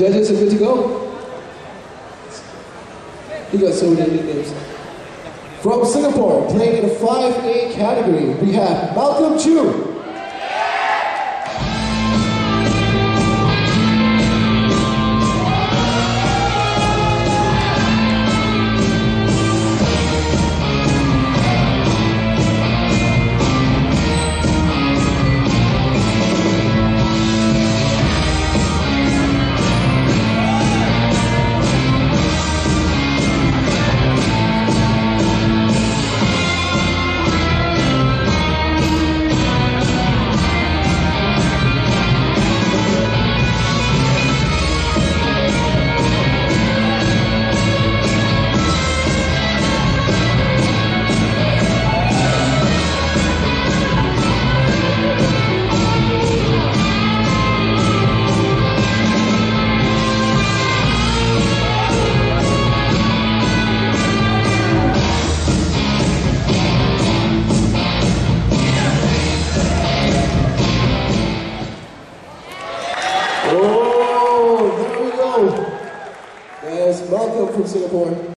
Judges are good to go? You got so many nicknames. From Singapore, playing in the 5A category, we have Malcolm Chu. Oh, there we go. There's Malcolm from Singapore.